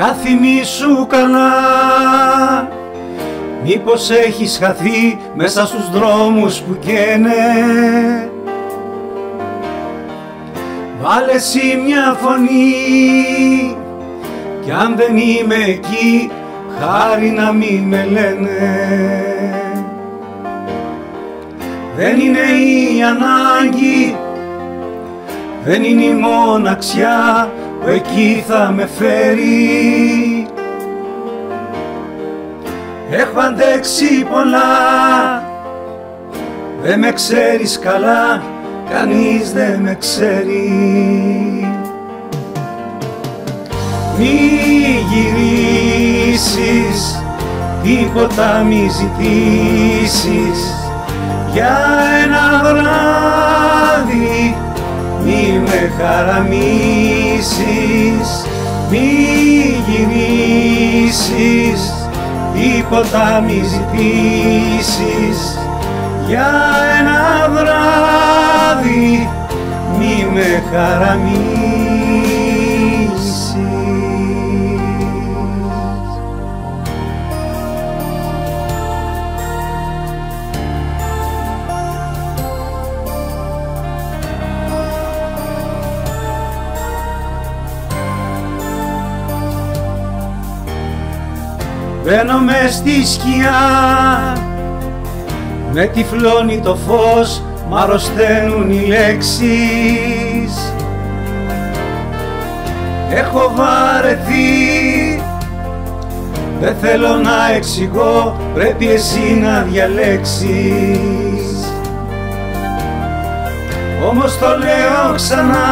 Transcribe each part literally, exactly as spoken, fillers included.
Για θυμήσου καλά, μήπως έχεις χαθεί μέσα στους δρόμους που καίνε. Βάλε εσύ μια φωνή, κι αν δεν είμαι εκεί, χάρη να μη με λένε. Δεν είναι η ανάγκη, δεν είναι η μοναξιά που εκεί θα με φέρει. Έχω αντέξει πολλά, δεν με ξέρεις καλά, κανείς δεν με ξέρει. Μη γυρίσεις, τίποτα μη ζητήσεις, για ένα βράδυ μη με χαραμίσεις. Μη γυρίσεις, τίποτα μη ζητήσεις, για ένα βράδυ μη με χαραμίσεις. Μπαίνω μες στη σκιά, με τυφλώνει το φως, μ' αρρωσταίνουν οι λέξεις. Έχω βαρεθεί, δεν θέλω να εξηγώ, πρέπει εσύ να διαλέξεις. Όμως το λέω ξανά,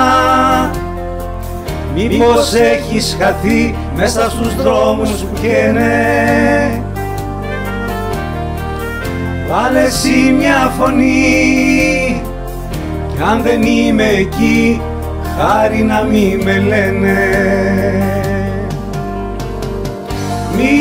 μήπως έχεις χαθεί μέσα στους δρόμους που καίνε. Βάλε εσύ μια φωνή, κι αν δεν είμαι εκεί, χάρη να μη με λένε. Μη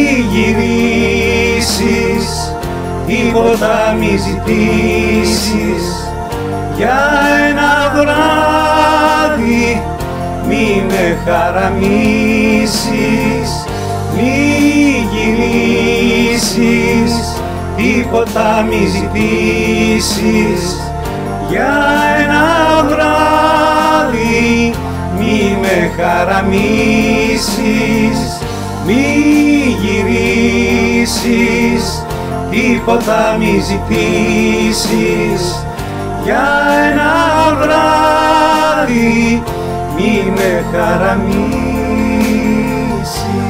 γυρίσεις, τίποτα μη ζητήσεις, για ένα βράδυ μη με χαραμίσεις. Μη γυρίσεις, τίποτα μη ζητήσεις, για ένα βράδυ μη με χαραμίσεις. Μη γυρίσεις, τίποτα μη ζητήσεις, για ένα βράδυ μη με χαραμίσεις.